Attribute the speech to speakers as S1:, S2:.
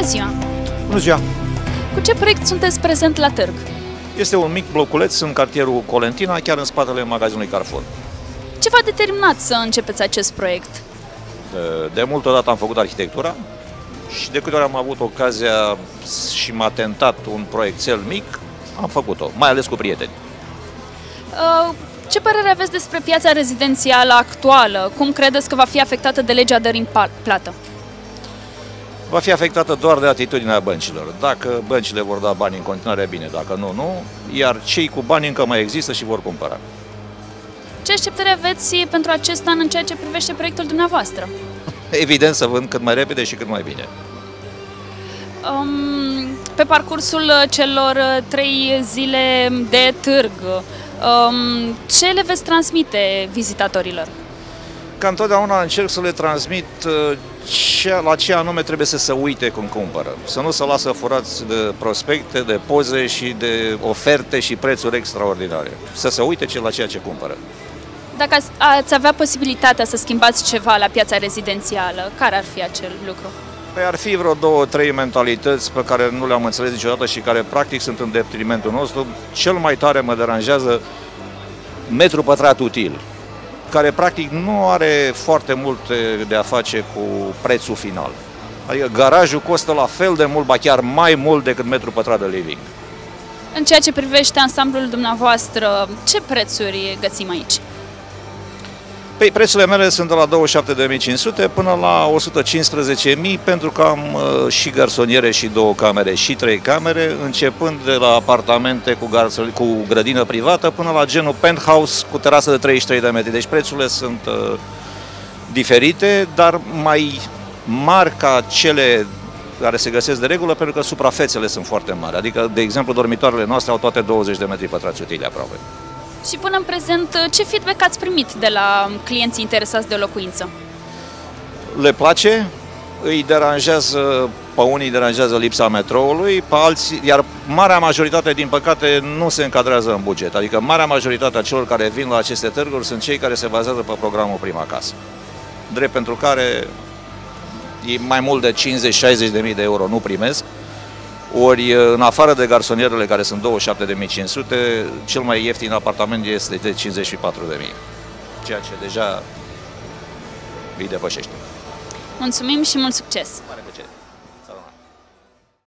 S1: Bună ziua!
S2: Bună ziua!
S1: Cu ce proiect sunteți prezent la târg?
S2: Este un mic bloculeț în cartierul Colentina, chiar în spatele magazinului Carrefour.
S1: Ce v-a determinat să începeți acest proiect?
S2: De multă dată am făcut arhitectura și de câte ori am avut ocazia și m-a tentat un proiectel mic, am făcut-o, mai ales cu prieteni.
S1: Ce părere aveți despre piața rezidențială actuală? Cum credeți că va fi afectată de legea dării în plată?
S2: Va fi afectată doar de atitudinea băncilor. Dacă băncile vor da bani în continuare, bine, dacă nu, nu. Iar cei cu bani încă mai există și vor cumpăra.
S1: Ce așteptări aveți pentru acest an în ceea ce privește proiectul dumneavoastră?
S2: Evident să vând cât mai repede și cât mai bine.
S1: Pe parcursul celor 3 zile de târg, ce le veți transmite vizitatorilor?
S2: Ca întotdeauna încerc să le transmit la ce anume trebuie să se uite când cumpără. Să nu se lasă furați de prospecte, de poze și de oferte și prețuri extraordinare. Să se uite la ceea ce cumpără.
S1: Dacă ați avea posibilitatea să schimbați ceva la piața rezidențială, care ar fi acel lucru?
S2: Păi ar fi vreo 2-3 mentalități pe care nu le-am înțeles niciodată și care practic sunt în detrimentul nostru. Cel mai tare mă deranjează metru pătrat util, care practic nu are foarte mult de a face cu prețul final. Adică garajul costă la fel de mult, ba chiar mai mult decât metru pătrat de living.
S1: În ceea ce privește ansamblul dumneavoastră, ce prețuri găsim aici?
S2: Păi, prețurile mele sunt de la 27.500 până la 115.000 pentru că am și garsoniere și 2 camere și 3 camere, începând de la apartamente cu grădină privată până la genul penthouse cu terasă de 33 de metri. Deci prețurile sunt diferite, dar mai mari ca cele care se găsesc de regulă pentru că suprafețele sunt foarte mari. Adică, de exemplu, dormitoarele noastre au toate 20 de metri pătrați utili aproape.
S1: Și până în prezent, ce feedback ați primit de la clienții interesați de o locuință?
S2: Le place, îi deranjează, pe unii deranjează lipsa metroului, pe alții, iar marea majoritate, din păcate, nu se încadrează în buget. Adică marea majoritate a celor care vin la aceste târguri sunt cei care se bazează pe programul Prima Casă. Drept pentru care mai mult de 50-60 de mii de euro nu primesc. Ori, în afară de garsonierele care sunt 27.500, cel mai ieftin apartament este de 54.000, ceea ce deja îi depășește.
S1: Mulțumim și mult succes!